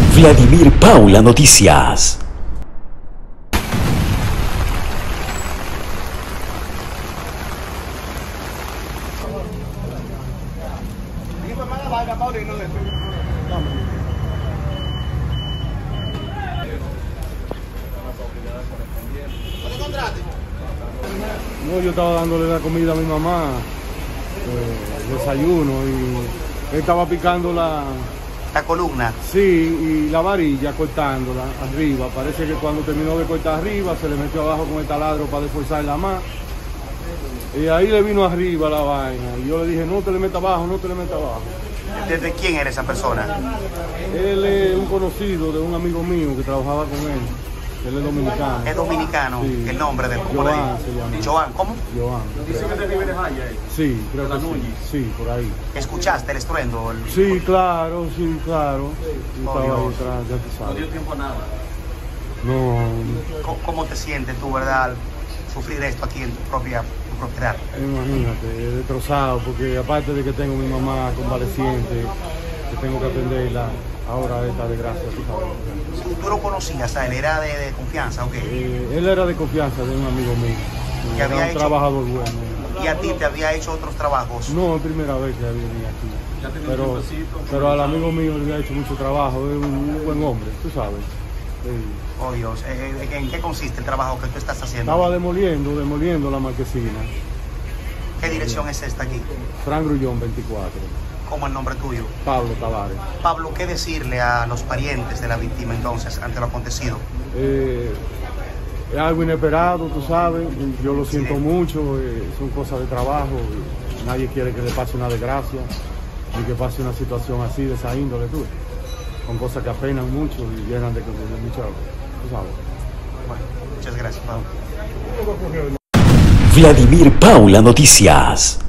Vladimir Paula Noticias. No, yo estaba dándole la comida a mi mamá, desayuno, y él estaba picando la columna. Sí, y la varilla cortándola arriba. Parece que cuando terminó de cortar arriba se le metió abajo con el taladro para desforzarla más. Y ahí le vino arriba la vaina. Y yo le dije, no te le metas abajo, no te le metas abajo. ¿Desde quién era esa persona? Él es un conocido de un amigo mío que trabajaba con él. Él es dominicano. Es dominicano. Sí. El nombre del Joan se llama. Joan, ¿cómo? Joan. Dice que te Rivera Jaya. Sí, creo que sí. Sí, por ahí. ¿Escuchaste el estruendo? Sí, claro, sí, claro. Yo Oh, estaba ahí Dios. atrás, ya tú No sabes. dio tiempo a nada. No, ¿Cómo te sientes tú, verdad, al sufrir esto aquí en tu propiedad? imagínate, destrozado, porque aparte de que tengo mi mamá convaleciente, que tengo que atenderla, ahora esta desgracia, tú sabes. ¿Tú lo conocías? ¿A él era de confianza o qué? Él era de confianza de un amigo mío, ¿Y era había un hecho- trabajador bueno. ¿Y a ti te había hecho otros trabajos? No, es primera vez que venía aquí, Ya tenía un tiempecito, pero al amigo mío le había hecho mucho trabajo, es un buen hombre, tú sabes. Sí. Oh, Dios. ¿En qué consiste el trabajo que tú estás haciendo? Estaba demoliendo la marquesina. ¿Qué dirección es esta aquí? Fran Grullón 24, ¿Cómo el nombre tuyo? Pablo Tavares. Pablo, ¿qué decirle a los parientes de la víctima entonces ante lo acontecido? Es algo inesperado, tú sabes, yo lo siento Sí. mucho, son cosas de trabajo, nadie quiere que le pase una desgracia, ni que pase una situación así de esa índole, tú. Son cosas que apenan mucho y llenan de mucho, tú sabes. Bueno, muchas gracias, Pablo. Vladimir Paula Noticias.